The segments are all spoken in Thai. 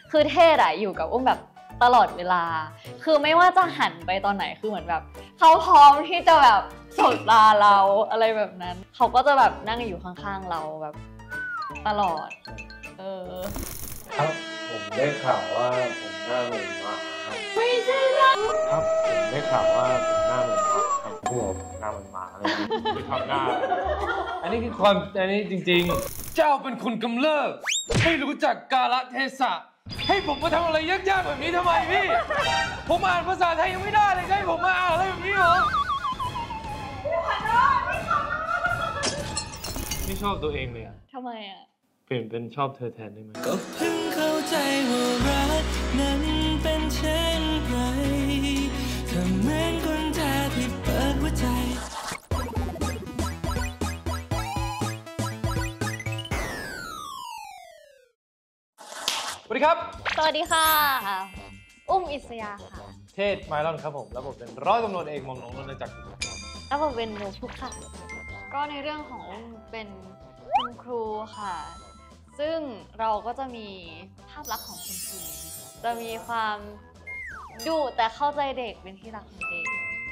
คือเทศอะอยู่กับอุ้มแบบตลอดเวลาคือไม่ว่าจะหันไปตอนไหนคือเหมือนแบบเขาพร้อมที่จะแบบสบตาเราอะไรแบบนั้นเขาก็จะแบบนั่งอยู่ข้างๆเราแบบตลอดครับผมได้ข่าวว่าผมหน้าเหมือนหมาครับไม่ใช่ครับผมได้ข่าวว่าผมหน้าเหมือนหมาครับพวกหน้าเหมือนหมาอะไรคือทำหน้าอันนี้จริงๆเจ้าเป็นคนกำเริบไม่รู้จักกาลเทศะให้ผมมาทำอะไรยากๆแบบนี้ทำไมพี่ผมอ่านภาษาไทยยังไม่ได้เลยให้ผมมาอ่านอะไรแบบนี้เหรอไม่ชอบตัวเองเลยอะทำไมอะเปลี่ยนเป็นชอบเธอแทนได้ไหมก็เพิ่งเข้าใจว่ารักนั้นเป็นเช่นไรเธอเหมือนกุญแจที่เปิดหัวใจสวัสดีครับสวัสดีค่ะอุ้มอิสยาค่ะเทศไมลอนครับผมแล้วผมเป็นร้อยตำรวจเอกหม่อมหลวงรณจักรแล้วผมเป็นโนชุกค่ะก็ในเรื่องของอุ้มเป็นคุณครูค่ะซึ่งเราก็จะมีภาพลักษณ์ของคุณครูจะมีความดุแต่เข้าใจเด็กเป็นที่รักของเด็ก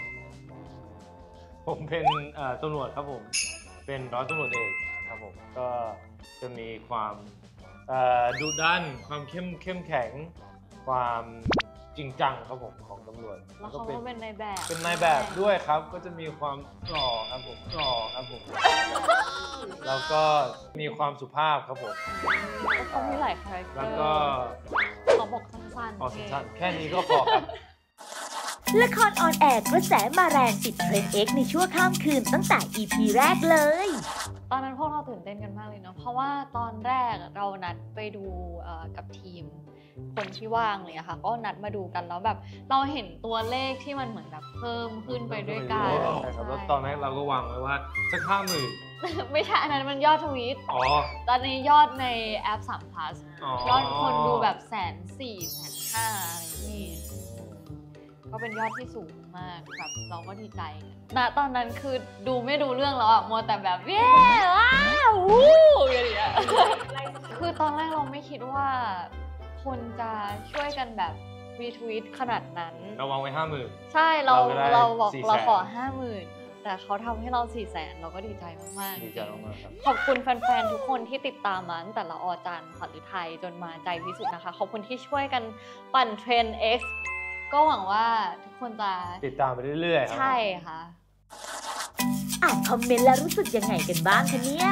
ผมเป็นตำรวจครับผมเป็นร้อยตำรวจเอกครับผมก็จะมีความดุดันความเข้มแข็งความจริงจังครับผมของตำรวจแล้วเขาก็เป็นนายแบบด้วยครับก็จะมีความหล่อครับผมแล้วก็มีความสุภาพครับผมเขามีหลายคาแรคเตอร์แล้วก็เขาบอกสั้นๆแค่นี้ก็พอครับละครออนแอร์กระแสมาแรงติดเทรนด์ X ในชั่วข้ามคืนตั้งแต่ EP แรกเลยตอนนั้นพวกเราตื่นเต้นกันมากเลยเนาะเพราะว่าตอนแรกเรานัดไปดูกับทีมคนที่ว่างเลยค่ะก็นัดมาดูกันแล้วแบบเราเห็นตัวเลขที่มันเหมือนแบบเพิ่มขึ้นไปด้วยกันใช่ครับแล้วตอนนั้นเราก็วางไว้ว่าสัก50,000 ไม่ใช่อันนั้นมันยอดทวีตตอนนี้ยอดในแอป3 plus ยอดคนดูแบบ140,000 150,000อะไรอย่างนี้ก็เป็นยอดที่สูงมากแบบเราก็ดีใจณตอนนั้นคือดูไม่ดูเรื่องแล้วอะมัวแต่แบบเย้ว้าววู้อย่างเงี้ยคือตอนแรกเราไม่คิดว่าคนจะช่วยกันแบบรีทวีตขนาดนั้นเราวางไว้50,000 ใช่เราบอกเราขอ50,000แต่เขาทำให้เรา400,000เราก็ดีใจมากๆดีใจมากครับขอบคุณแฟนๆทุกคนที่ติดตามมาตั้งแต่ละอจันทร์ขวัญฤทัยจนมาใจพิสุทธิ์นะคะขอบคุณที่ช่วยกันปั่นเทรนด์ X ก็หวังว่าทุกคนจะติดตามไปเรื่อยๆใช่ค่ะอ่านคอมเมนต์แล้วรู้สึกยังไงกันบ้างคะเนี่ย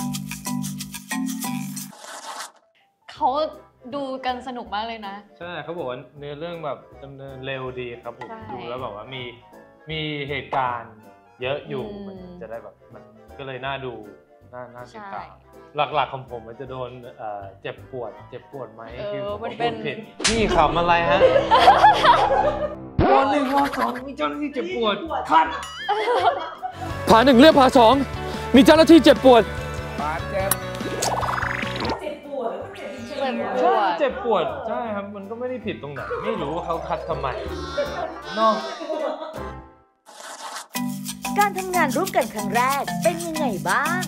เขาดูกันสนุกมากเลยนะใช่เขาบอกว่าเนื้อเรื่องแบบดำเนินเร็วดีครับผมดูแล้วแบบว่ามีเหตุการณ์เยอะอยู่มันจะได้แบบมันก็เลยน่าดูน่าติดตามหลักๆของผมมันจะโดนเจ็บปวดไหมคือมันเป็นผิดนี่ขำอะไรฮะวัน1วัน2มีเจ้าหน้าที่เจ็บปวดคัดผ่า1เรียกผ่า2มีเจ้าหน้าที่เจ็บปวดผ่าเจ็บปวดใช่ครับมันก็ไม่ได้ผิดตรงไหนไม่รู้ว่าเขาคัดทำไมเนาะการทำงานร่วมกันครั้งแรกเป็นยังไงบ้าง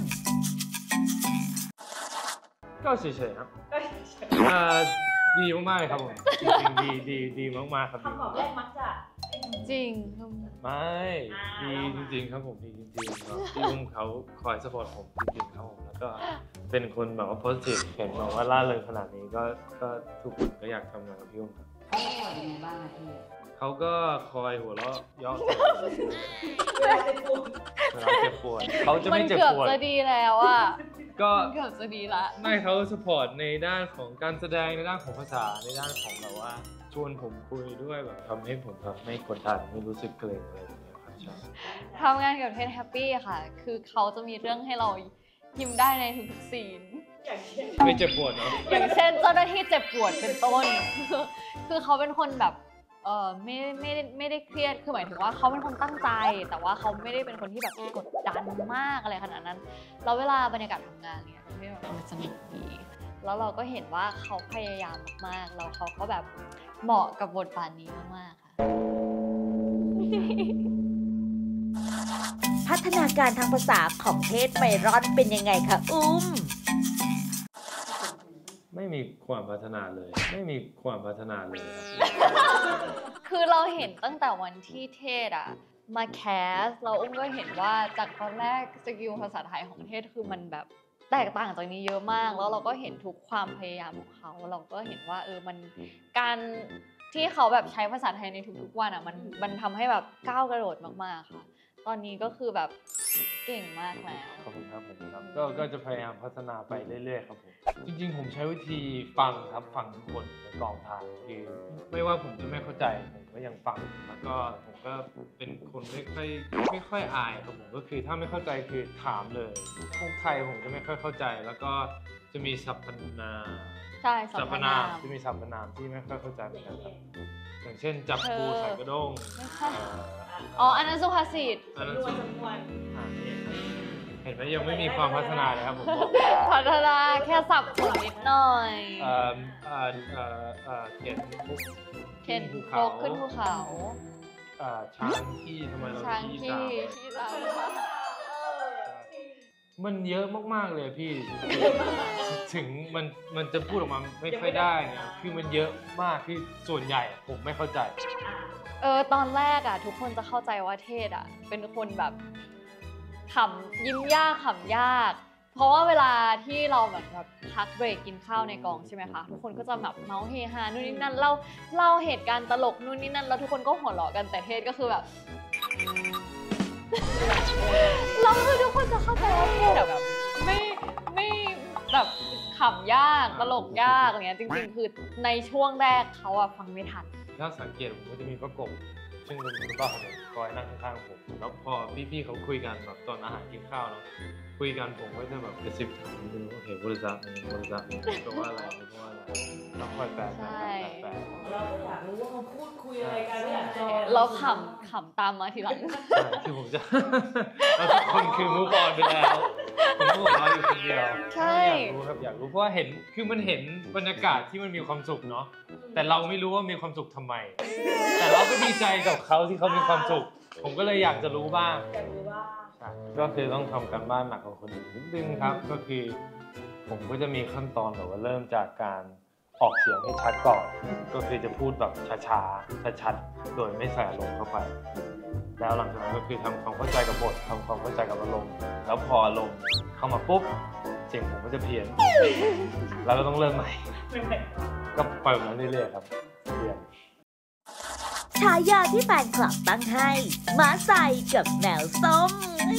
ก็เฉยๆครับดีมากๆเลยครับผมจริงๆดีมากๆครับคำตอบแรกมักจะจริงไม่ดีจริงๆครับผมดีจริงๆครับพี่อุ้มเขาคอยสปอร์ตผมจริงๆครับผมแล้วก็เป็นคนแบบว่าโพสิทีฟเห็นบอกว่าล่าเริงขนาดนี้ก็ทุกคนก็อยากทำงานกับพี่อุ้มครับเขาก็คอยหัวเราะเยาะเวลาเจ็บปวดเขาจะไม่เจ็บปวดมันเกือบจะดีแล้วอ่ะก็เกือบจะดีละไม่เขาสปอร์ตในด้านของการแสดงในด้านของภาษาในด้านของแบบว่าชวนผมคุยด้วยแบบทำให้ผมแบบไม่กดดันไม่รู้สึกเกรงอะไรอย่างเงี้ยครับใช่ทำงานกับเทนแฮปปี้ค่ะคือเขาจะมีเรื่องให้เรายิ้มได้ในทุกๆซีนไม่เจ็บปวดเนาะอย่างเช่นเจ้าหน้าที่เจ็บปวดเป็นต้นคือเขาเป็นคนแบบไม่ได้เครียดคือหมายถึงว่าเขาเป็นคนตั้งใจแต่ว่าเขาไม่ได้เป็นคนที่แบบกดดันมากอะไรขนาดนั้นแล้วเวลาบรรยากาศทำงานเนี่ยที่แบบมันสนุกดีแล้วเราก็เห็นว่าเขาพยายามมากๆแล้วเขาก็แบบเหมาะกับบทบาทนี้มากๆค่ะพัฒนาการทางภาษาของเทศไมลอนเป็นยังไงคะอุ้มไม่มีความพัฒนาเลย ไม่มีความพัฒนาเลยครับคือเราเห็นตั้งแต่วันที่เทศอะมาแคสเราอุ้มก็เห็นว่าจากตอนแรกสกิลภาษาไทยของเทศคือมันแบบแตกต่างจากนี้เยอะมากแล้วเราก็เห็นทุกความพยายามของเขาเราก็เห็นว่ามันการที่เขาแบบใช้ภาษาไทยในทุกๆวันอะมันทำให้แบบก้าวกระโดดมากๆค่ะตอนนี้ก็คือแบบเก่งมากแล้วขอบคุณครับผมครับก็จะพยายามพัฒนาไปเรื่อยๆครับผมจริงๆผมใช้วิธีฟังครับฟังทุกคนในกองถ่ายคือไม่ว่าผมจะไม่เข้าใจผมก็ยังฟังแล้วก็ผมก็เป็นคนไม่ค่อยอายครับผมก็คือถ้าไม่เข้าใจคือถามเลยพวกไทยผมจะไม่ค่อยเข้าใจแล้วก็จะมีสรรพนามใช่สรสรรรพนานพาม มที่มีสรรพนามที่ไม่ค่อยเข้าใจเหมือนกันครับอย่างเช่นจับปูใส่กระด้งไม่ใช่อ๋ออันนั้นสุภาษิตอันนั้นเห็นไหมยังไม่มีความพัฒนาเลยครับผมบอกพัฒนาแค่สับสนนิดหน่อยเข็นภูโคเขาขึ้นภูเขาช้างขี้ทำไมเราช้างขี้ขี้ตามขี้ตามมันเยอะมากๆเลยพี่ ถึงมันจะพูดออกมาไม่ค่อยได้เนี่ยคือมันเยอะมากที่ส่วนใหญ่ผมไม่เข้าใจตอนแรกอะทุกคนจะเข้าใจว่าเทศอะเป็นคนแบบขำยิ้มยากขำยาก เพราะว่าเวลาที่เราเหมือนแบบพักเบรกกินข้าวในกองใช่ไหมคะทุกคนก็จะแบบเมาส์เฮฮานู่นนี่นั่นเล่าเหตุการณ์ตลกนู่นนี่นั่นแล้วทุกคนก็หัวเราะกันแต่เทศก็คือแบบ แล้วคือทุกคนจะเข้าใจว่าเทศแบบไม่แบบขำยากตลกยากอะไรเงี้ยจริงๆคือในช่วงแรกเขาอะฟังไม่ทันถ้าสังเกตผมก็จะมีประกบซึ่งเป็นคุณป้าของผมคอยนั่งข้างๆผมแล้วพอพี่ๆเขาคุยกันแบบตอนอาหารกินข้าวเนาะคุยกันผมก็จะแบบกระซิบถามนิดนึงว่าโอเคบริษัทนี้แปลว่าอะไรต้องคอยแปลเราอยากรู้ว่าเขาพูดคุยอะไรกันเนี่ยเราขำตามมาทีหลังคือผมจะ เราทุกคนคือมูฟออนไปแล้วผมก็บอกเราอยู่คนเดียวใช่อยากรู้เพราะว่าเห็นคือมันเห็นบรรยากาศที่มันมีความสุขเนาะแต่เราไม่รู้ว่ามีความสุขทำไม แต่เราก็ดีใจกับเขาที่เขามีความสุขผมก็เลยอยากจะรู้บ้างอยากรู้ว่าก็คือต้องทำการบ้านหนักกว่าคนอื่นนิดนึงครับก็คือผมก็จะมีขั้นตอนแบบว่าเริ่มจากการออกเสียงให้ชัดก่อนก็คือจะพูดแบบช้าๆชัดๆโดยไม่ใส่อารมณ์เข้าไปแล้วหลังจากนั้นก็คือทำความเข้าใจกับบททำความเข้าใจกับอารมณ์แล้วพออารมณ์เข้ามาปุ๊บเสียงผมก็จะเพี้ยนแล้วก็ต้องเริ่มใหม่ก็ไปแบบนั้นเรื่อยๆครับเรียนฉายาที่แฟนคลับตั้งให้หมาใส่กับแมวส้ม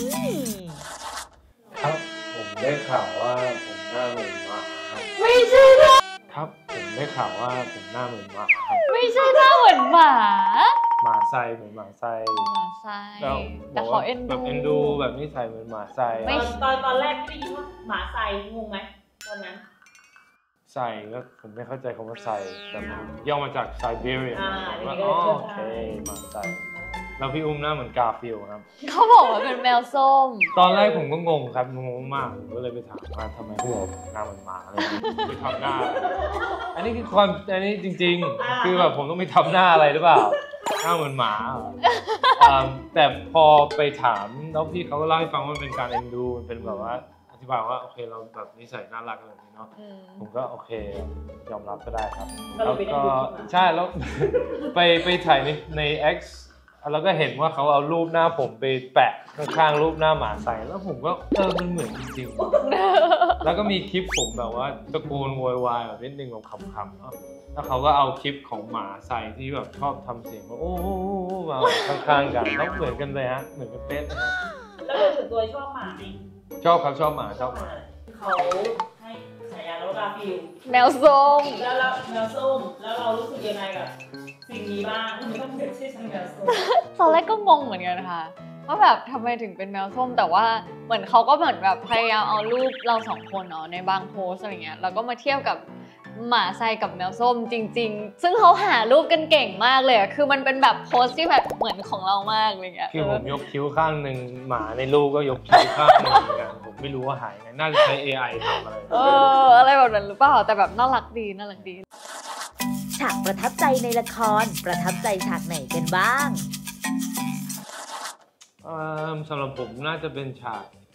ครับผมได้ข่าวว่าผมหน้าเหมือนหมาครับไม่ใช่ท่าครับผมได้ข่าวว่าผมหน้าเหมือนหมาครับไม่ใช่ท่าเหมือนหมาหมาไซเหมือนหมาไซหมาไส้แล้วแต่เขาเอ็นแบบเอ็นดูดูแบบนิสัยเหมือนหมาไซตอนแรกที่ได้ยินว่าหมาไซงงไหมตอนนั้นไซก็ผมไม่เข้าใจคำว่าไซแต่มันย่อมาจากไซบีเรียนว่าอ๋อ๋ออโอเคหมาไซแล้วพี่อุ้มหน้าเหมือนกาฟิลครับเขาบอกว่าเป็นแมวส้มตอนแรกผมก็งงครับงงมากผมก็เลยไปถามว่าทำไมเขาบอกหน้าเหมือนหมาอะไรอย่างเงี้ยไปทำหน้า อันนี้คือความอันนี้จริงๆ คือแบบผมต้องไปทำหน้าอะไรหรือเปล่าหน้าเหมือนหมาแต่พอไปถามแล้วพี่เขาก็เล่าให้ฟังว่ามันเป็นการเอ็นดูมันเป็นแบบว่าอธิบายว่าโอเคเราแบบนิสัยน่ารักอะไรแบบนี้เนาะผมก็โอเคยอมรับก็ได้ครับแล้วก็ใช่แล้ว ไปถ่ายใน X แล้วก็เห็นว่าเขาเอารูปหน้าผมไปแปะข้างๆรูปหน้าหมาใส่แล้วผมก็มันเหมือนจริงๆแล้วก็มีคลิปผมแบบว่าตะโกนโวยวายแบบนิดนึงแบบขำๆแล้วเขาก็เอาคลิปของหมาใส่ที่แบบชอบทำเสียงว่าโอ้โหมาข้างๆกันแล้วเหมือนกันเลยฮะเหมือนกันเป๊ะเลยฮะแล้วโดยส่วนตัวชอบหมาไหมชอบครับชอบหมาชอบหมาเขาให้ฉายาแล้วกาฟิลแมวส้มแล้วแมวส้มแล้วเรารู้สึกยังไงกับสิ่งนี้บ้างไม่ต้องเป็นชื่อแมวส้มตอนแรกก็งงเหมือนกันค่ะว่าแบบทำไมถึงเป็นแมวส้มแต่ว่าเหมือนเขาก็เหมือนแบบพยายามเอารูปเราสองคนเนาะในบางโพสอะไรเงี้ยแล้วก็มาเทียบกับหมาไซกับแมวส้มจริงๆซึ่งเขาหารูปกันเก่งมากเลยอะคือมันเป็นแบบโพสที่แบบเหมือนของเรามากอะไรเงี้ยคือผมยกคิ้วข้างหนึ่งหมาในรูปก็ยกคิ้วข้างหนึ่งเหมือนกันผมไม่รู้ว่าหายไงน่าจะใช้ AI ทำอะไรอะไรแบบนั้นหรือเปล่าแต่แบบน่ารักดีน่ารักดีฉากประทับใจในละครประทับใจฉากไหนกันบ้างสำหรับผมน่าจะเป็นฉาก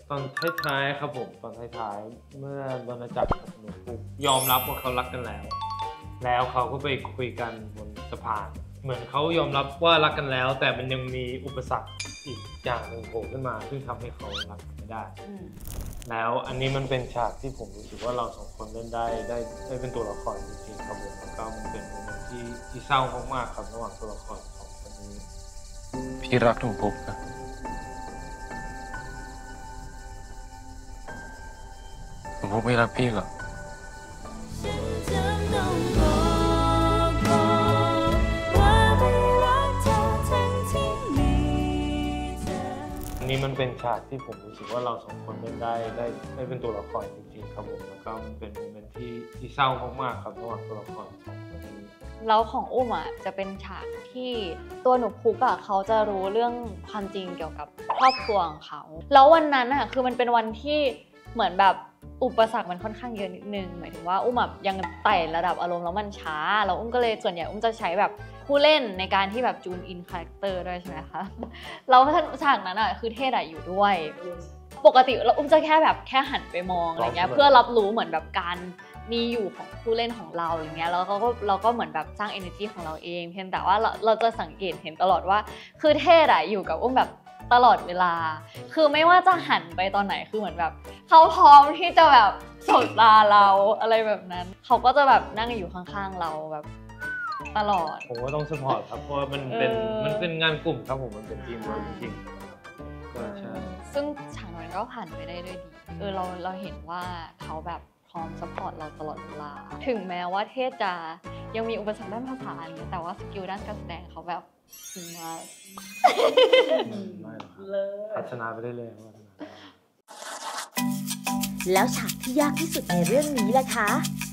ตอนท้ายๆครับผมตอนท้ายๆเมื่อรณจักรกับหนูปุ๊บยอมรับว่าเขารักกันแล้วเขาก็ไปคุยกันบนสะพานเหมือนเขายอมรับว่ารักกันแล้ว แต่มันยังมีอุปสรรคอีกอย่างหนึ่งโผล่ขึ้นมาซึ่งทำให้เขารักกันไม่ได้แล้วอันนี้มันเป็นฉากที่ผมรู้สึกว่าเราสองคนเล่นได้เป็นตัวละครจริงๆครับผมแล้วก็มันเป็นโมเมนต์ที่เศร้ามากๆครับระหว่างตัวละครของคนนี้พี่รักหนูปุ๊บนะหนูปุ๊บไม่รักพี่หรอนี่มันเป็นฉากที่ผมรู้สึกว่าเราสองคนเล่นได้เป็นตัวละครจริงๆครับผมแล้วก็มันเป็นโมเมนต์ที่เศร้ามากๆครับระหว่างตัวละครสองคนนี้แล้วของอุ้มอ่ะจะเป็นฉากที่ตัวหนูพุกอ่ะเขาจะรู้เรื่องความจริงเกี่ยวกับครอบครัวของเขาแล้ววันนั้นอ่ะคือมันเป็นวันที่เหมือนแบบอุปสรรคมันค่อนข้างเยอะนิดนึงหมายถึงว่าอุ้มแบบยังไต่ระดับอารมณ์แล้วมันช้าแล้วอุ้มก็เลยส่วนใหญ่อุ้มจะใช้แบบผู้เล่นในการที่แบบจูนอินคาแรคเตอร์ด้วยใช่ไหมคะแล้วฉากนั้นอ่ะคือเทศอ่ะอยู่ด้วยปกติเราอุ้มจะแค่หันไปมองอะไรเงี้ยเพื่อรับรู้เหมือนแบบการมีอยู่ของผู้เล่นของเราอย่างเงี้ยแล้วเราก็เหมือนแบบสร้าง energy ของเราเองเพียงแต่ว่าเราจะสังเกตเห็นตลอดว่าคือเทศอะอยู่กับอุ้มแบบตลอดเวลาคือไม่ว่าจะหันไปตอนไหนคือเหมือนแบบเขาพร้อมที่จะแบบสบตาเราอะไรแบบนั้นเขาก็จะแบบนั่งอยู่ข้างๆเราแบบตลอดผมก็ต้องสปอร์ตครับเพราะมันเป็นงานกลุ่มครับผมมันเป็นทีมเวิร์คจริงๆก็ใช่ซึ่งฉากนั้นก็ผ่านไปได้ด้วยดีเราเห็นว่าเขาแบบพร้อมซัพพอร์ตเราตลอดเวลาถึงแม้ว่าเทศจะยังมีอุปสรรคด้านภาษาอยู่แต่ว่าสกิลด้านการแสดงเขาแบบดีมากไม่หรอกพัฒนาไปได้เลยแล้วฉากที่ยากที่สุดในเรื่องนี้ล่ะคะ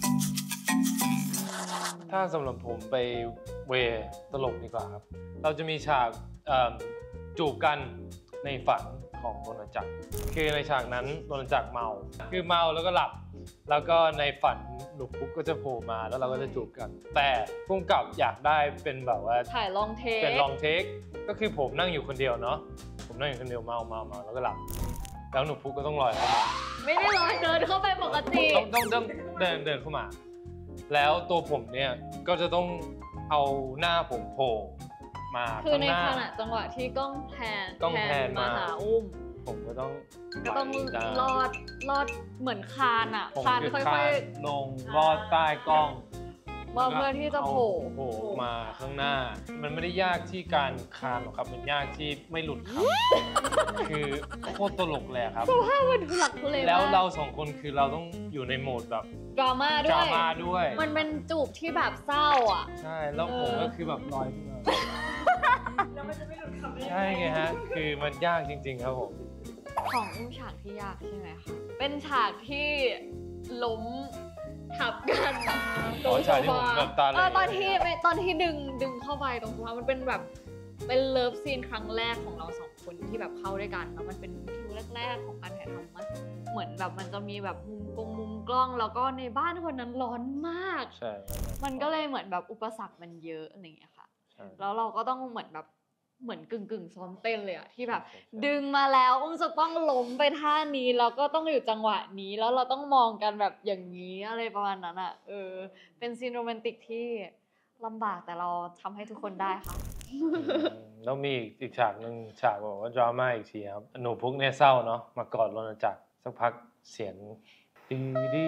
ถ้าสำหรับผมไปเวตลกดีกว่าครับเราจะมีฉากจูบกันในฝันของรณจักรคือในฉากนั้นรณจักรเมาคือเมาแล้วก็หลับแล้วก็ในฝันหนูปุ๊กก็จะโผล่มาแล้วเราก็จะจูบกันแต่พุ่งกลับอยากได้เป็นแบบว่าถ่ายลองเทคเป็นลองเทคก็คือผมนั่งอยู่คนเดียวเนาะผมนั่งอยู่คนเดียวเมาแล้วก็หลับแล้วหนูปุ๊กก็ต้องลอยเข้ามาไม่ได้ลอยเดินเข้าไปปกติต้องเดินเข้ามาแล้วตัวผมเนี่ยก็จะต้องเอาหน้าผมโผล่มาคือในขณะจังหวะที่กล้องแพนมาหาอุ้มผมก็ต้องลอดเหมือนคานอ่ะคานค่อยๆลงลอดใต้กล้องเพื่อที่จะโผล่มาข้างหน้ามันไม่ได้ยากที่การคานหรอกครับมันยากที่ไม่หลุดคำคือโคตรตลกเลยครับสภาพมันทุลักทุเลแล้วเราสองคนคือเราต้องอยู่ในโหมดแบบดราม่าด้วยมันเป็นจูบที่แบบเศร้าอ่ะใช่แล้วผมก็คือแบบลอยขึ้นมาแล้วมันจะไม่หลุดคำได้ใช่ไงฮะคือมันยากจริงๆครับผมของอุ้มฉากที่ยากใช่ไหมคะเป็นฉากที่ล้มทับกันตรงโซฟาตอนที่ดึงเข้าไปตรงโซฟามันเป็นแบบเป็นเลิฟซีนครั้งแรกของเราสองคนที่แบบเข้าด้วยกันแล้วมันเป็นคิวแรกๆของการถ่ายทำเหมือนแบบมันจะมีแบบมุมกล้องแล้วก็ในบ้านคนนั้นร้อนมากใช่มันก็เลยเหมือนแบบอุปสรรคมันเยอะอะไรอย่างเงี้ยค่ะแล้วเราก็ต้องเหมือนแบบเหมือนกึ่งซ้อมเต้นเลยอะที่แบบดึงมาแล้วอุ้มจะต้องล้มไปท่านี้แล้วก็ต้องอยู่จังหวะนี้แล้วเราต้องมองกันแบบอย่างนี้อะไรประมาณนั้นอะเป็นซีนโรแมนติกที่ลำบากแต่เราทำให้ทุกคนได้ค่ะแล้วมีอีกฉากหนึ่งฉากบอกว่าดราม่าอีกทีครับหนูพุกเนี่ยเศร้าเนาะมากอดรณจักรสักพักเสียงดี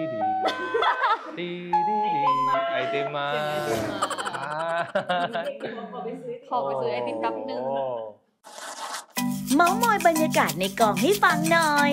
ไอติมมาขอไปซื้อไอติมแป๊บนึงเม้ามอยบรรยากาศในกองให้ฟังหน่อย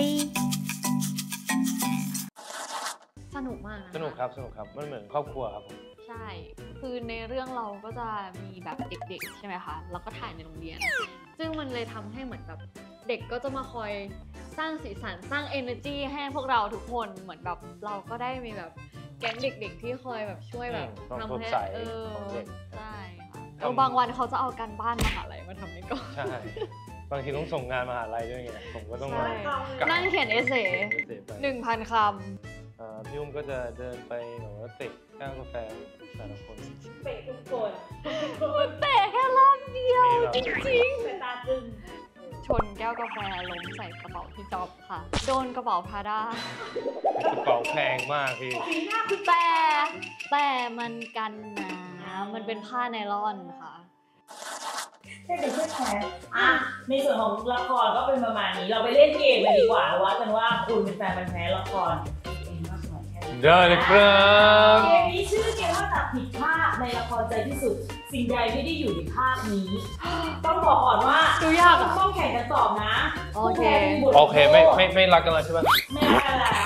สนุกมากสนุกครับมันเหมือนครอบครัวครับผมใช่คือในเรื่องเราก็จะมีแบบเด็กๆใช่ไหมคะแล้วก็ถ่ายในโรงเรียนซึ่งมันเลยทำให้เหมือนแบบเด็กก็จะมาคอยสร้างสีสันสร้าง energy ให้พวกเราทุกคนเหมือนแบบเราก็ได้มีแบบแก๊งเด็กๆที่คอยแบบช่วยแบบทำให้ใช่ค่ะบางวันเขาจะเอาการบ้านมหาลัยมาทำในกองใช่บางทีต้องส่งงานมหาลัยด้วยไงผมก็ต้องนั่งเขียนเอเซ่ 1,000 คำพี่อุ้มก็จะเดินไปหนูว่าเตะแก้วกาแฟแต่ละคนเตะทุกคนเตะแค่รอบเดียวจริงๆเตะตาตึงชนแก้วกาแฟล้มใส่กระเป๋าพี่จ๊อบค่ะ โดนกระเป๋าพาด้ากระเป๋าแพงมากพี่แต่มันกันน้ำมันเป็นผ้าไนล่อนค่ะใช่เป็นเพื่อนแท้ในส่วนของละครก็เป็นประมาณนี้เราไปเล่นเกมกันดีกว่าว่ากันว่าคุณเป็นแฟนมันแท้ละครเองมากน้อยแค่ไหนได้เลยครับเกมนี้ชื่อเกมว่าจับผิดภาพในละครใจที่สุดสิ่งใดไม่ได้อยู่ในภาพนี้ ต้องบอกก่อนว่าดูยากอะต้องแข่งกันตอบนะโอเคโอเคไม่รักกันแล้วใช่ไหมไม่รักกันแล้ว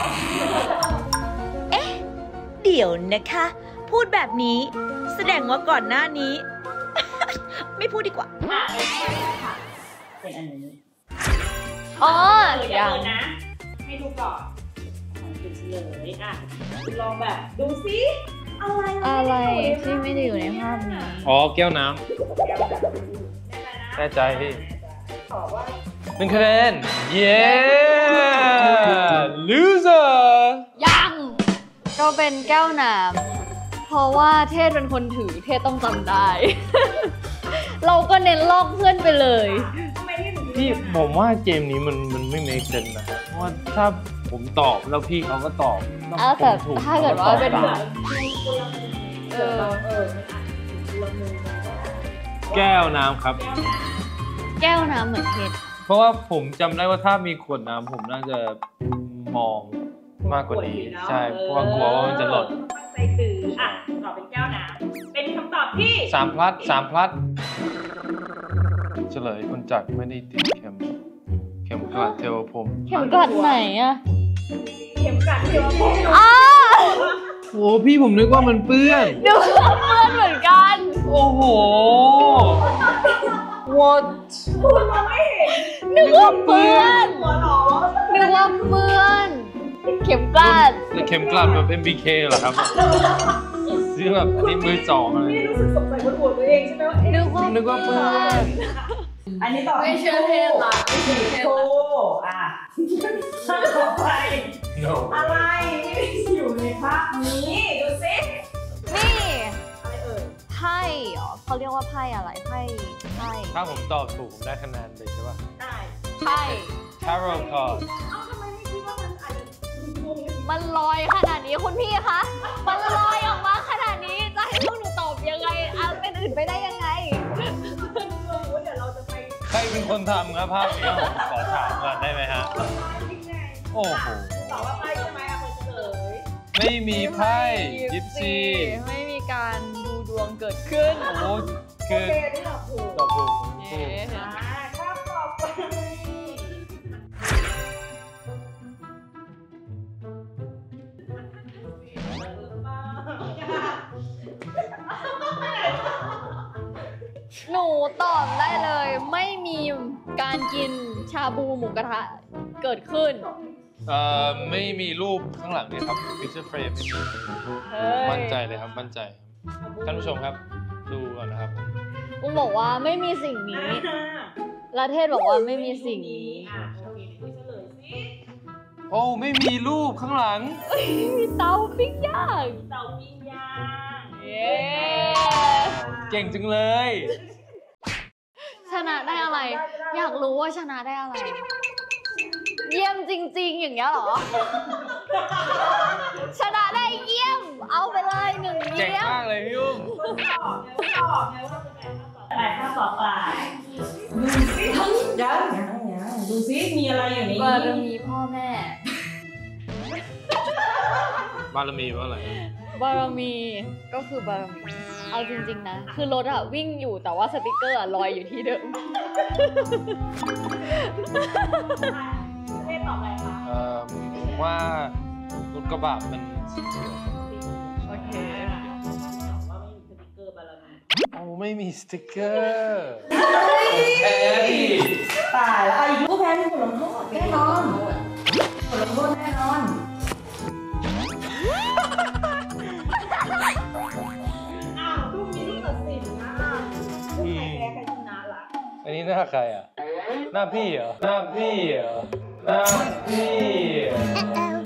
เดี๋ยวนะคะ พูดแบบนี้แสดงว่าก่อนหน้านี้ ไม่พูดดีกว่าเป็นอันนี้อ๋ออย่ายังเปิดนะ ให้ดูก่อนเป็นเลยคุณลองแบบดูซิอะไรที่ไม่ได้อยู่ในภาพนี้อ๋อแก้วน้ำแน่ใจพี่ตอบว่า 1 คะแนน เย้ loser ยัง ก็เป็นแก้วน้ำเพราะว่าเทศเป็นคนถือเทศต้องจำได้ เราก็เน้นลอกเพื่อนไปเลยทำไมที่หนูพี่ผมว่าเกมนี้มันไม่ make sense นะเพราะว่าถ้าผมตอบแล้วพี่เขาก็ตอบต้องแต่ผมถูกถ้าเกิดว่าเป็นขตอบตาม แก้วน้ำครับแก้วน้ำเหมือนเทศเพราะว่าผมจำได้ว่าถ้ามีขวดน้ำผมน่าจะมองมากกว่านี้ ใช่ เพราะว่ากลัวว่ามันจะหล่นตั้งใจถือตอบเป็นแก้วน้ำเป็นคำตอบที่ 3 พลัดเฉลยคุณจักรไม่ได้ติดเข็มกลัดเทวพรหมเข็มกลัดไหนอะเข็มกัดเดียวพงอ้าโอ้พี่ผมนึกว่ามันเปื้อนดูเพื่อนเหมือนกันโอ้โห what คุณมองไม่เห็นนึกว่าเพื่อนหัวหรอนึกว่าเพื่อน เข็มกลัดแล้วเข็มกลัดแบบ MBK เหรอครับซื้อแบบอันนี้มือสองอะไรนี่รู้สึกสงสัยบนหัวตัวเองใช่ไหมว่านึกว่าเปื้อนอันนี้ตอบไม่เชื่อเทศหรอไม่เชื่อเทศโธ่หรอต่อไป no อะไรไม่ได้อยู่ในภาพนี้ดูสินี่อะไรเอ่ยไพ่เหรอเขาเรียกว่าไพ่อะไรไพ่ถ้าผมตอบถูกผมได้คะแนนเลยใช่ป่ะได้ไพ่ tarot card เอ้าทำไมไม่คิดว่ามันอาจจะงงมันลอยขนาดนี้คุณพี่คะมันลอยออกมาขนาดนี้จะให้พวกหนูตอบยังไงเป็นอื่นไปได้ยังไงเดี๋ยวเราจะไปใครเป็นคนทำครับภาพนี้ผมขอถามก่อนได้ไหมฮะที่ไหนโอ้โหตอบว่าไปใช่ไหมคนเฉลยไม่มีไพ่ยิปซีไม่มีการดูดวงเกิดขึ้นโอ้โหโอคือเคที่ตอบถูกตอบถูกผมเย้ถูกข้ามต่อไปหนูตอบได้เลย ไม่มีการกินชาบูหมูกระทะเกิดขึ้นไม่มีรูปข้างหลังเนี่ยครับ picture frame ไม่มีเฮ้ยมั่นใจเลยครับ มั่นใจท่านผู้ชมครับ ดูก่อนนะครับอุ้มบอกว่าไม่มีสิ่งนี้ และเทศบอกว่าไม่มีสิ่งนี้โอเคเดี๋ยวเฉลยสิโอ้ ไม่มีรูปข้างหลังมีเตาปิ้งย่างเตาปิ้งย่างเย้เก่งจังเลยชนะได้อะไร อยากรู้ว่าชนะได้อะไร เยี่ยมจริงๆ อย่างเงี้ยเหรอ ชนะได้เยี่ยม เอาไปเลย1 เก่งเยี่ยมมากเลยพี่อุ้มตอบไงว่าเป็นไงข้ามต่อไปดูสิยังดูสิมีอะไรอยู่ในบารนี้มีพ่อแม่บารมีว่าอะไรบารมีก็คือบารมี เอาจริงๆนะ คือรถอะวิ่งอยู่แต่ว่าสติกเกอร์อะลอยอยู่ที่เดิมเทศตอบอะไรคะผมว่ารถกระบะมันสีเขียวโอเคว่าไม่มีสติกเกอร์บารมีโอ้ไม่มีสติ๊กเกอร์แพ้ดิตายแล้วอีกลูกแพ้มีผลลงโทษแน่นอนผลลงโทษแน่นอนอ้าวลูกมีลูกตัดสินนะลูกใครแพ้ใครชนะล่ะอันนี้หน้าใครอ่ะ หน้าพี่เหรอ หน้าพี่เหรอ หน้าพี่เหรอ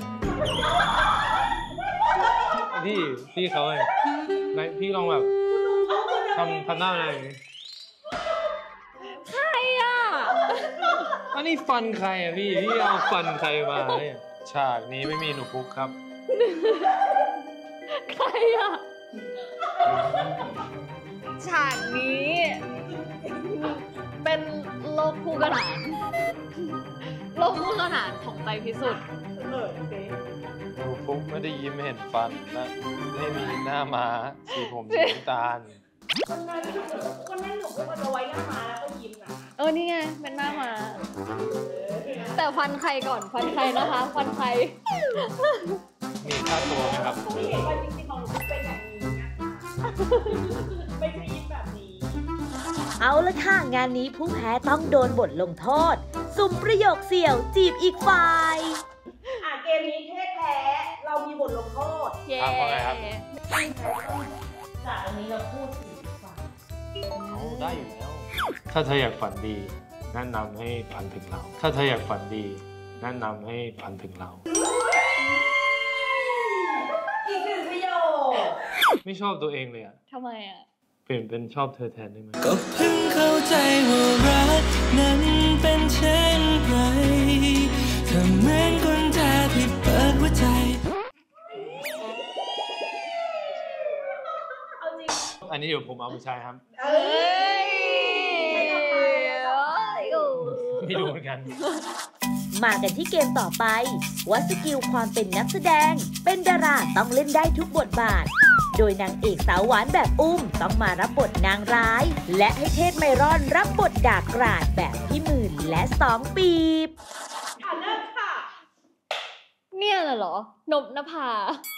พี่เขาไงไหนพี่ลองแบบทำหน้าอะไรอย่างงี้ใครอะอันนี้ฟันใครอ่ะพี่เอาฟันใครมาเนี่ยฉากนี้ไม่มีหนูพุกครับใครอ่ะ ฉากนี้เป็นโลกคู่ขนานโลกคู่ขนานของใจพิสุทธิ์หนูพุกไม่ได้ยิ้มเห็นฟันนะไม่มีหน้าม้าสีผมสีน้ำตาลวันนั้นหนูก็มาไว้หน้ามาแล้วก็ยิ้มนะนี่ไงเป็นหน้ามา แต่ฟันใครก่อนฟันใครนะคะ ฟันใครมีค่าตัวไหมครับไม่เห็นว่าจริงๆของหนูเป็นอย่างนี้นะคะไม่ใช่ยิ้มแบบนี้เอาละค่ะงานนี้ผู้แพ้ต้องโดนบทลงโทษ สุ่มประโยคเสี่ยวจีบอีกฝ่ายเกมนี้เทศแท้เรามีบทลงโทษเย้ว่าไงครับจากอันนี้เราพูดถึงฝั่งเอาได้อยู่แล้ว ถ้าเธออยากฝันดีแนะนำให้ฝันถึงเรา ถ้าเธออยากฝันดีแนะนำให้ฝันถึงเราอีกหนึ่งประโยคไม่ชอบตัวเองเลยอ่ะทำไมอ่ะเปลี่ยนเป็นชอบเธอแทนได้ไหมก็เพิ่งเข้าใจว่ารักนั้นเป็นเช่นไรเธอเหมือนกุญแจที่เปิดหัวใจเอาจริงอันนี้เดี๋ยวผมเอาไปใช้ครับเอ้ยไม่รู้เหมือนกันมากันที่เกมต่อไปว่าสกิลความเป็นนักแสดง เป็นดาราต้องเล่นได้ทุกบทบาท โดยนางเอกสาวหวานแบบอุ้มต้องมารับบทนางร้าย และให้เทศไมรอนรับบทดากกราดแบบพี่หมื่นและสองปีบเลิกค่ะเนี่ยน่ะเหรอ นบนภา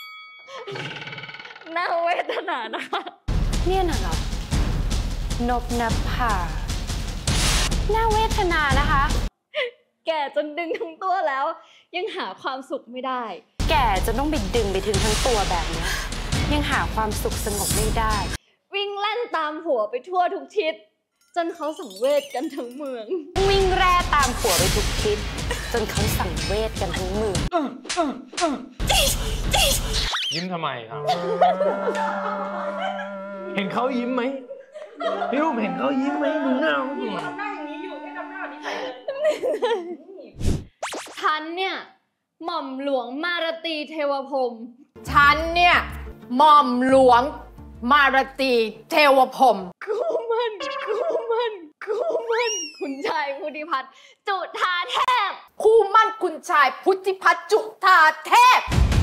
น่าเวทนานะคะเนี่ยน่ะเหรอ นบนภาน่าเวทนานะคะแก่จนดึงทั้งตัวแล้ว ยังหาความสุขไม่ได้แก่จะต้องไปดึงไปถึงทั้งตัวแบบเนี้ยยังหาความสุขสงบไม่ได้วิ่งเล่นตามผัวไปทั่วทุกทิศ จนเขาสังเวชกันทั้งเมืองวิ่งแร่ตามผัวไปทุกทิศจนเขาสั่งเวทกันทั้งเมืองยิ้มทำไมครับ เห็นเขายิ้มไหมพี่อุ้มเห็นเขายิ้มไหมดูหน้าเขาดิทำหน้าอย่างนี้อยู่ให้ทำหน้าแบบนี้ใส่เลยฉันเนี่ย หม่อมหลวงมารตีเทวพรหมฉันเนี่ยหม่อมหลวงมารตีเทวพรหมคู่มันคุณชายพุทธิพัฒน์จุฑาเทพคู่มั่นคุณชายพุทธิพัฒน์จุฑาเทพ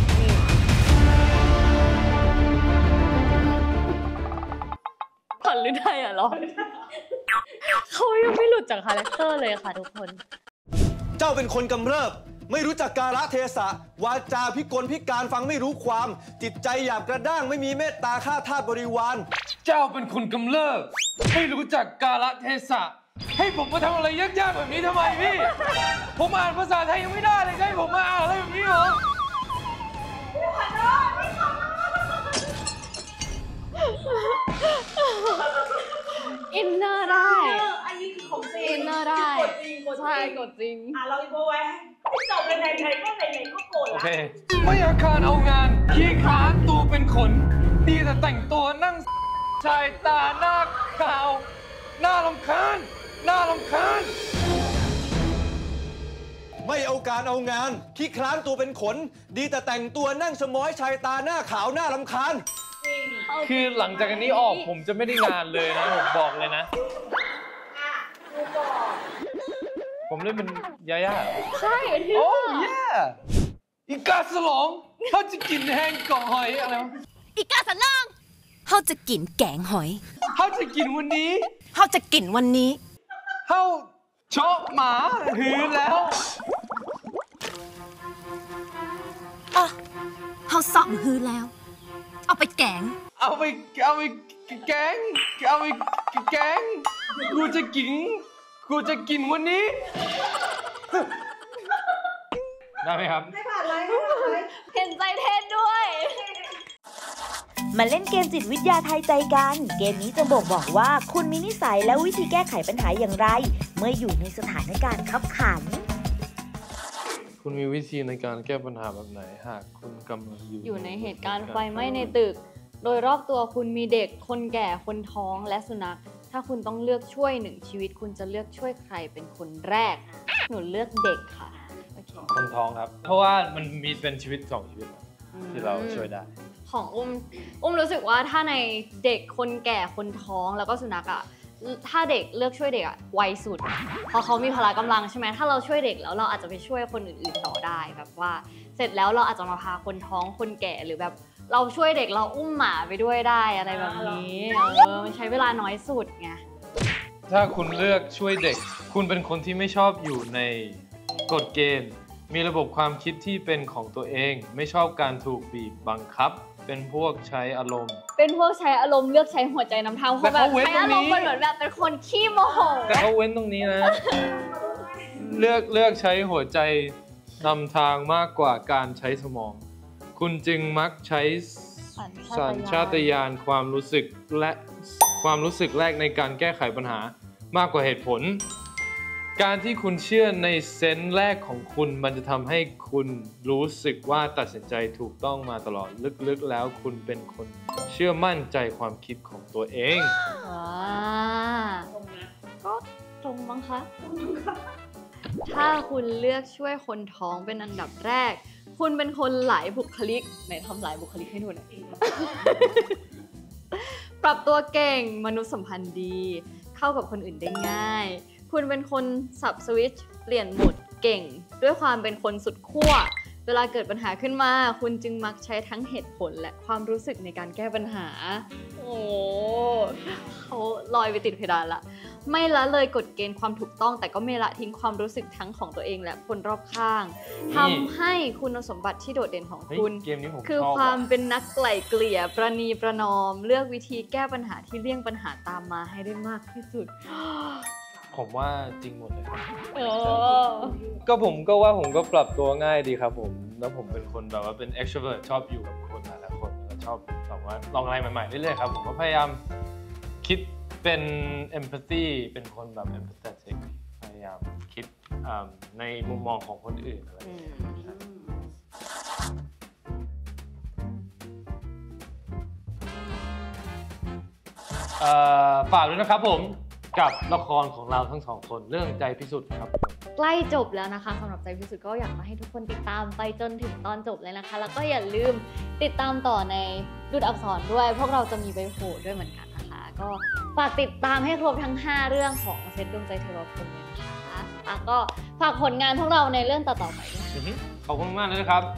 ขวัญฤทัยเหรอ เขายังไม่หลุดจากคาแรคเตอร์เลยค่ะทุกคนเจ้าเป็นคนกำเริบ ไม่รู้จักกาลเทศะ วาจาพิกลพิการฟังไม่รู้ความ จิตใจหยาบกระด้างไม่มีเมตตาฆ่าทาสบริวารเจ้าเป็นคนกำเริบไม่รู้จักกาลเทศะ ให้ผมมาทำอะไรยากๆแบบนี้ทำไมพี่ ผมอ่านภาษาไทยยังไม่ได้เลยจะให้ผมมาอ่านอะไรแบบนี้เหรออินเนอร์ได้อันนี้คือของจริงอินเนอร์ได้กดจริงกดจริงใช่กดจริงเราอีโบไว้ให้จบเลยไหนๆก็ไหนๆก็โกรธโอละเค ไม่อาคารเอางานขี้ค้านตัวเป็นขน ดีแต่แต่งตัวนั่งชายตาหน้าขาวหน้ารำคาญหน้ารำคาญไม่เอาการเอางานขี้คลานตัวเป็นขน ดีแต่แต่งตัวนั่งสมอยชายตาหน้าขาวหน้ารำคาญคือหลังจากนี้ออกผมจะไม่ได้งานเลยนะ ผมบอกเลยนะดูก่อนผมเล่นเป็นยาย่าใช่ที่โอ้ยอีกาสลองเขาจะกินแห้งเกาะหอยอะไรวะอีกาสันนองเขาจะกินแกงหอยเขาจะกินวันนี้เขาจะกินวันนี้เขาเชาะหมาหือแล้วอ๋อเขาสองฮือแล้ว เอาไปแกงเอาไปแกงกูจะกินวันนี้ ได้ไหมครับให้ผ่านเลยให้ผ่านเลยเห็นใจเทศด้วยมาเล่นเกมจิตวิทยาทายใจกัน เกมนี้จะบ่งบอกว่าคุณมีนิสัยและวิธีแก้ไขปัญหาอย่างไร เมื่ออยู่ในสถานการณ์ขับขันคุณมีวิธีในการแก้ปัญหาแบบไหนหากคุณกำลังอยู่ในเหตุการณ์ไฟไหม้ในตึก โดยรอบตัวคุณมีเด็ก คนแก่ คนท้อง และสุนัข ทถ้าคุณต้องเลือกช่วยหนึ่งชีวิตคุณจะเลือกช่วยใครเป็นคนแรก หนูเลือกเด็กค่ะโอเคคนท้องครับ เพราะว่ามันมีเป็นชีวิต2 ชีวิตที่เราช่วยได้ของอุ้มรู้สึกว่าถ้าในเด็กคนแก่คนท้องแล้วก็สุนัขอะถ้าเด็กเลือกช่วยเด็กอะไวสุดเพราะเขามีพละกำลังใช่ไหมถ้าเราช่วยเด็กแล้วเราอาจจะไปช่วยคนอื่นๆต่อได้แบบว่าเสร็จแล้วเราอาจจะมาพาคนท้องคนแก่หรือแบบเราช่วยเด็กเราอุ้มหมาไปด้วยได้อะไรแบบนี้มันใช้เวลาน้อยสุดไงถ้าคุณเลือกช่วยเด็กคุณเป็นคนที่ไม่ชอบอยู่ในกฎเกณฑ์มีระบบความคิดที่เป็นของตัวเองไม่ชอบการถูกบีบบังคับเป็นพวกใช้อารมณ์เลือกใช้หัวใจนำทางเพราะแบบใช้อารมณ์เหมือนแบบเป็นคนขี้โมโหแต่เขาเว้นตรงนี้นะเลือกใช้หัวใจนำทางมากกว่าการใช้สมองคุณจึงมักใช้สัญชาตญาณความรู้สึกแรกในการแก้ไขปัญหามากกว่าเหตุผลการที่คุณเชื่อในเซนส์แรกของคุณมันจะทำให้คุณรู้สึกว่าตัดสินใจถูกต้องมาตลอดลึกๆแล้วคุณเป็นคนเชื่อมั่นใจความคิดของตัวเองก็ตรงมั้งคะถ้าคุณเลือกช่วยคนท้องเป็นอันดับแรกคุณเป็นคนหลายบุคลิกไหนทำหลายบุคลิกให้ดูหน่อย ปรับตัวเก่งมนุษยสัมพันธ์ดีเข้ากับคนอื่นได้ง่ายคุณเป็นคนสับสวิตช์เปลี่ยนโหมดเก่งด้วยความเป็นคนสุดขั้วเวลาเกิดปัญหาขึ้นมาคุณจึงมักใช้ทั้งเหตุผลและความรู้สึกในการแก้ปัญหาโอ้เขาลอยไปติดเพดานละไม่ละเลยกฎเกณฑ์ความถูกต้องแต่ก็ไม่ละทิ้งความรู้สึกทั้งของตัวเองและคนรอบข้างทำให้คุณสมบัติที่โดดเด่นของคุณคือความเป็นนักไกล่เกลี่ยประนีประนอมเลือกวิธีแก้ปัญหาที่เลี่ยงปัญหาตามมาให้ได้มากที่สุดผมว่าจริงหมดเลยครับก็ผมก็ปรับตัวง่ายดีครับผมแล้วผมเป็นคนแบบว่าเป็น extrovert ชอบอยู่กับคนหลายคนแล้วชอบแบบว่าลองอะไรใหม่ๆเรื่อยๆครับผมก็พยายามคิดเป็น empathy เป็นคนแบบ empathetic พยายามคิดในมุมมองของคนอื่นอะไรอย่างเงี้ยฝากด้วยนะครับผมกับละครของเราทั้ง2 คนเรื่องใจพิสุทธิ์ครับใกล้จบแล้วนะคะสำหรับใจพิสุทธิ์ก็อยากมาให้ทุกคนติดตามไปจนถึงตอนจบเลยนะคะแล้วก็อย่าลืมติดตามต่อในดูดอักษรด้วยพวกเราจะมีไปโหวตด้วยเหมือนกันนะคะก็ฝากติดตามให้ครบทั้ง5เรื่องของเซตดวงใจเทวพรหมเลยนะคะแล้วก็ฝากผลงานพวกเราในเรื่องต่อๆไปด้วยขอบคุณมากเลยนะครับ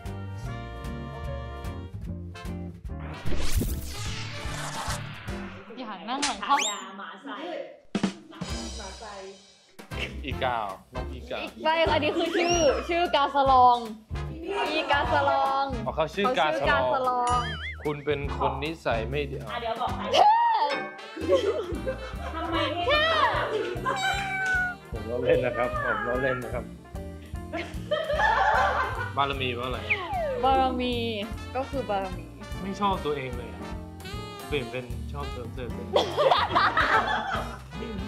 อยากนั่งหลังเข้าอีกาน้องอีกาไม่อันนี้คือชื่อกาสลองอีกาสลองเขาชื่อกาสลองคุณเป็นคนนิสัยไม่ดีเดี๋ยวบอกใครทำไมผมล้อเล่นนะครับบารมีว่าอะไรบารมีก็คือบารมีไม่ชอบตัวเองเลยเปลี่ยนเป็นชอบเติม